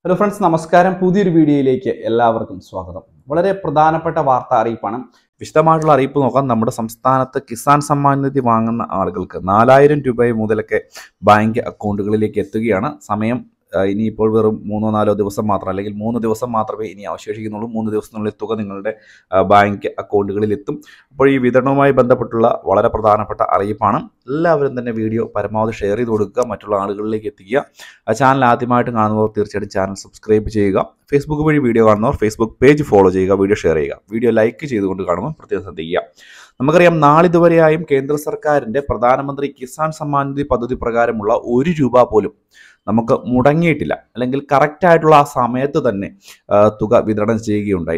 Hello friends, നമസ്കാരം. പുതിയൊരു വീഡിയോയിലേക്ക് എല്ലാവർക്കും സ്വാഗതം. വളരെ പ്രധാനപ്പെട്ട വാർത്താ അറിയിപ്പാണ്. വിശദമായിട്ടുള്ള അറിയിപ്പ് നോക്കാം. നമ്മുടെ സംസ്ഥാനത്ത് കിസാൻ സമ്മാൻ നിധി വാങ്ങുന്ന ആളുകൾക്ക് 4000 രൂപ മുതലൊക്കെ ബാങ്ക് അക്കൗണ്ടുകളിലേക്ക് എത്തുകയാണ്. സമയം ഇനിയിപ്പോൾ വെറും 3-4 ദിവസം മാത്രം, അല്ലെങ്കിൽ 3 ദിവസം മാത്രമേ ഇനി അവശേഷിക്കുന്നുള്ളൂ. 3 ദിവസത്തിനുള്ളിൽ തുക നിങ്ങളുടെ ബാങ്ക് അക്കൗണ്ടുകളിൽ എത്തും. അപ്പോൾ ഈ വിതരണവുമായി ബന്ധപ്പെട്ടുള്ള വളരെ പ്രധാനപ്പെട്ട അറിയിപ്പാണ്. എല്ലാവരും തന്നെ വീഡിയോ പരമാവധി ഷെയർ ചെയ്ത് കൊടുക്കുക, മറ്റുള്ള ആളുകളിലേക്ക് എത്തിക്കുക. ചാനൽ ആദ്യമായിട്ട് കാണുന്നവർ തീർച്ചയായിട്ടും ചാനൽ സബ്സ്ക്രൈബ് ചെയ്യുക. ഫേസ്ബുക്ക് വഴി വീഡിയോ കാണുന്നവർ ഫേസ്ബുക്ക് പേജ് ഫോളോ ചെയ്യുക, വീഡിയോ ഷെയർ ചെയ്യുക, വീഡിയോ ലൈക്ക് ചെയ്തുകൊണ്ട് കാണുമ്പോൾ പ്രത്യേകം ശ്രദ്ധിക്കുക. നമുക്കറിയാം, നാളിതുവരെയായും കേന്ദ്ര സർക്കാരിൻ്റെ പ്രധാനമന്ത്രി കിസാൻ സമ്മാൻ നിധി പദ്ധതി പ്രകാരമുള്ള 1 രൂപ പോലും നമുക്ക് മുടങ്ങിയിട്ടില്ല, അല്ലെങ്കിൽ കറക്റ്റായിട്ടുള്ള ആ സമയത്ത് തന്നെ തുക വിതരണം ചെയ്യുകയുണ്ടായി.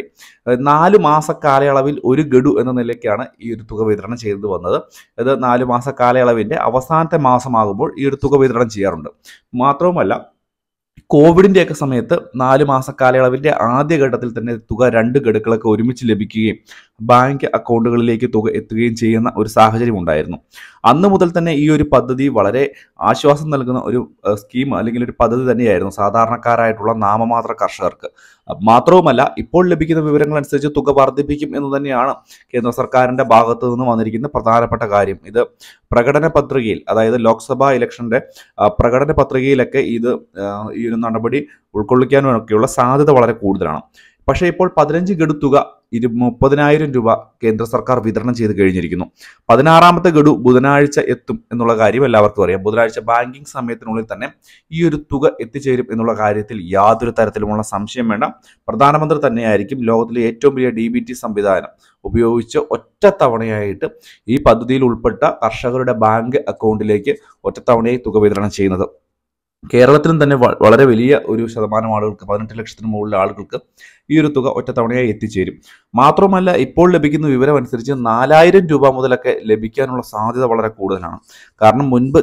4 മാസ കാലയളവിൽ 1 ഗഡു എന്ന നിലയ്ക്കാണ് ഈ ഒരു തുക വിതരണം ചെയ്തു വന്നത്. ഇത് 4 മാസ കാലയളവിൻ്റെ അവസാനത്തെ മാസമാകുമ്പോൾ ഈ ഒരു തുക വിതരണം ചെയ്യാറുണ്ട്. മാത്രവുമല്ല, കോവിഡിൻ്റെയൊക്കെ സമയത്ത് 4 മാസ കാലയളവിൻ്റെ ആദ്യഘട്ടത്തിൽ തന്നെ തുക 2 ഗഡുക്കളൊക്കെ ഒരുമിച്ച് ലഭിക്കുകയും ബാങ്ക് അക്കൗണ്ടുകളിലേക്ക് തുക എത്തുകയും ചെയ്യുന്ന ഒരു സാഹചര്യം ഉണ്ടായിരുന്നു. അന്ന് മുതൽ തന്നെ ഈ ഒരു പദ്ധതി വളരെ ആശ്വാസം നൽകുന്ന ഒരു സ്കീം, അല്ലെങ്കിൽ ഒരു പദ്ധതി തന്നെയായിരുന്നു സാധാരണക്കാരായിട്ടുള്ള നാമമാത്ര കർഷകർക്ക്. മാത്രവുമല്ല, ഇപ്പോൾ ലഭിക്കുന്ന വിവരങ്ങൾ അനുസരിച്ച് തുക വർദ്ധിപ്പിക്കും എന്ന് തന്നെയാണ് കേന്ദ്ര സർക്കാരിൻ്റെ ഭാഗത്തു നിന്ന് വന്നിരിക്കുന്ന പ്രധാനപ്പെട്ട കാര്യം. ഇത് പ്രകടന പത്രികയിൽ, അതായത് ലോക്സഭാ ഇലക്ഷൻ്റെ പ്രകടന പത്രികയിലൊക്കെ ഈ ഒരു നടപടി ഉൾക്കൊള്ളിക്കാനൊക്കെയുള്ള സാധ്യത വളരെ കൂടുതലാണ്. പക്ഷേ ഇപ്പോൾ 15 ഗഡു തുക 30,000 രൂപ കേന്ദ്ര സർക്കാർ വിതരണം ചെയ്ത് കഴിഞ്ഞിരിക്കുന്നു. 16ാമത്തെ ഗഡു ബുധനാഴ്ച എത്തും എന്നുള്ള കാര്യം എല്ലാവർക്കും അറിയാം. ബുധനാഴ്ച ബാങ്കിങ് സമയത്തിനുള്ളിൽ തന്നെ ഈ ഒരു തുക എത്തിച്ചേരും എന്നുള്ള കാര്യത്തിൽ യാതൊരു തരത്തിലുമുള്ള സംശയം വേണ്ട. പ്രധാനമന്ത്രി തന്നെയായിരിക്കും ലോകത്തിലെ ഏറ്റവും വലിയ DBT സംവിധാനം ഉപയോഗിച്ച് ഒറ്റത്തവണയായിട്ട് ഈ പദ്ധതിയിൽ ഉൾപ്പെട്ട കർഷകരുടെ ബാങ്ക് അക്കൗണ്ടിലേക്ക് ഒറ്റത്തവണയായി തുക വിതരണം ചെയ്യുന്നത്. കേരളത്തിലും തന്നെ വളരെ വലിയ ഒരു ശതമാനം ആളുകൾക്ക്, 18 ലക്ഷത്തിന് മുകളിൽ ആളുകൾക്ക് ഈ ഒരു തുക ഒറ്റത്തവണയായി എത്തിച്ചേരും. മാത്രമല്ല, ഇപ്പോൾ ലഭിക്കുന്ന വിവരം അനുസരിച്ച് 4000 രൂപ മുതലൊക്കെ ലഭിക്കാനുള്ള സാധ്യത വളരെ കൂടുതലാണ്. കാരണം മുൻപ്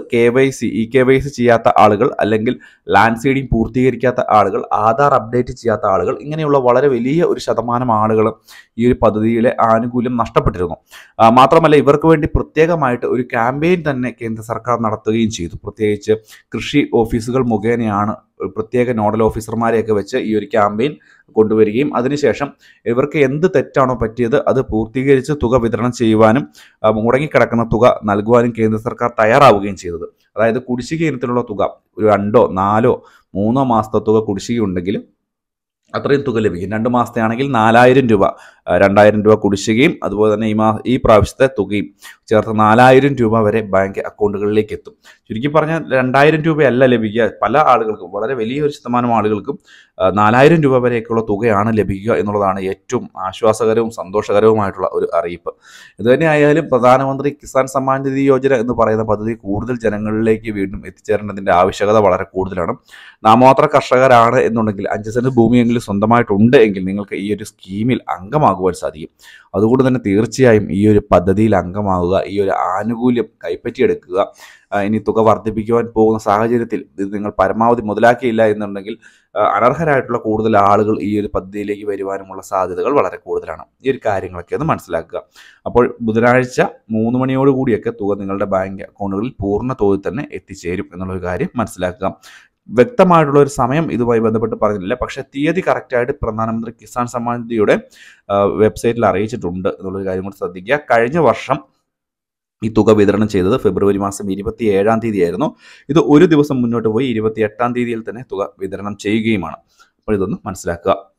KYC ചെയ്യാത്ത ആളുകൾ, അല്ലെങ്കിൽ ലാൻഡ് സീഡിംഗ് പൂർത്തീകരിക്കാത്ത ആളുകൾ, ആധാർ അപ്ഡേറ്റ് ചെയ്യാത്ത ആളുകൾ, ഇങ്ങനെയുള്ള വളരെ വലിയ ഒരു ശതമാനം ആളുകൾ ഈ ഒരു പദ്ധതിയിലെ ആനുകൂല്യം നഷ്ടപ്പെട്ടിരുന്നു. മാത്രമല്ല, ഇവർക്ക് വേണ്ടി പ്രത്യേകമായിട്ട് ഒരു ക്യാമ്പയിൻ തന്നെ കേന്ദ്ര സർക്കാർ നടത്തുകയും ചെയ്തു. പ്രത്യേകിച്ച് കൃഷി ഓഫീസുകൾ മുഖേനയാണ് പ്രത്യേക നോഡൽ ഓഫീസർമാരെയൊക്കെ വെച്ച് ഈ ഒരു ക്യാമ്പയിൻ കൊണ്ടുവരികയും അതിനുശേഷം ഇവർക്ക് എന്ത് തെറ്റാണോ പറ്റിയത് അത് പൂർത്തീകരിച്ച് തുക വിതരണം ചെയ്യുവാനും മുടങ്ങിക്കിടക്കുന്ന തുക നൽകുവാനും കേന്ദ്ര സർക്കാർ തയ്യാറാവുകയും ചെയ്തത്. അതായത് കുടിശ്ശിക ഇനത്തിലുള്ള തുക, ഒരു 2, 4, 3 മാസത്തെ തുക കുടിശ്ശികയുണ്ടെങ്കിൽ അത്രയും തുക ലഭിക്കും. 2 മാസത്തെ ആണെങ്കിൽ 4000 രൂപ, 2000 രൂപ കുടിശ്ശികയും അതുപോലെ തന്നെ ഈ പ്രാവശ്യത്തെ തുകയും ചേർത്ത് 4000 രൂപ വരെ ബാങ്ക് അക്കൗണ്ടുകളിലേക്ക് എത്തും. ചുരുക്കി പറഞ്ഞാൽ 2000 രൂപയല്ല ലഭിക്കുക. പല ആളുകൾക്കും, വളരെ വലിയൊരു ശതമാനം ആളുകൾക്കും 4000 രൂപ വരെയൊക്കെയുള്ള തുകയാണ് ലഭിക്കുക എന്നുള്ളതാണ് ഏറ്റവും ആശ്വാസകരവും സന്തോഷകരവുമായിട്ടുള്ള ഒരു അറിയിപ്പ്. ഇതുതന്നെ ആയാലും പ്രധാനമന്ത്രി കിസാൻ സമ്മാൻ നിധി യോജന എന്ന് പറയുന്ന പദ്ധതി കൂടുതൽ ജനങ്ങളിലേക്ക് വീണ്ടും എത്തിച്ചേരേണ്ടതിൻ്റെ ആവശ്യകത വളരെ കൂടുതലാണ്. നാമമാത്ര കർഷകരാണ് എന്നുണ്ടെങ്കിൽ, 5 സെന്റ് ഭൂമിയെങ്കിലും സ്വന്തമായിട്ടുണ്ട് എങ്കിൽ നിങ്ങൾക്ക് ഈ ഒരു സ്കീമിൽ അംഗമാകുവാൻ സാധിക്കും. അതുകൊണ്ട് തന്നെ തീർച്ചയായും ഈ ഒരു പദ്ധതിയിൽ അംഗമാവുക, ഈ ഒരു ആനുകൂല്യം കൈപ്പറ്റിയെടുക്കുക. ഇനി തുക വർദ്ധിപ്പിക്കുവാൻ പോകുന്ന സാഹചര്യത്തിൽ ഇത് നിങ്ങൾ പരമാവധി മുതലാക്കിയില്ല എന്നുണ്ടെങ്കിൽ അനർഹരായിട്ടുള്ള കൂടുതൽ ആളുകൾ ഈ ഒരു പദ്ധതിയിലേക്ക് വരുവാനുമുള്ള സാധ്യതകൾ വളരെ കൂടുതലാണ്. ഈ ഒരു കാര്യങ്ങളൊക്കെ ഒന്ന് മനസ്സിലാക്കുക. അപ്പോൾ ബുധനാഴ്ച 3 മണിയോടുകൂടിയൊക്കെ തുക നിങ്ങളുടെ ബാങ്ക് അക്കൗണ്ടുകളിൽ പൂർണ്ണ തോതിൽ തന്നെ എത്തിച്ചേരും എന്നുള്ളൊരു കാര്യം മനസ്സിലാക്കുക. വ്യക്തമായിട്ടുള്ള ഒരു സമയം ഇതുമായി ബന്ധപ്പെട്ട് പറഞ്ഞില്ല, പക്ഷേ തീയതി കറക്റ്റായിട്ട് പ്രധാനമന്ത്രി കിസാൻ സമ്മാൻ നിധിയുടെ വെബ്സൈറ്റിൽ അറിയിച്ചിട്ടുണ്ട് എന്നുള്ളൊരു കാര്യം കൂടി ശ്രദ്ധിക്കുക. കഴിഞ്ഞ വർഷം ഈ തുക വിതരണം ചെയ്തത് ഫെബ്രുവരി മാസം 27-ാം തീയതി ആയിരുന്നു. ഇത് ഒരു ദിവസം മുന്നോട്ട് പോയി 28-ാം തീയതിയിൽ തന്നെ തുക വിതരണം ചെയ്യുകയുമാണ്. അപ്പോൾ ഇതൊന്ന് മനസ്സിലാക്കുക.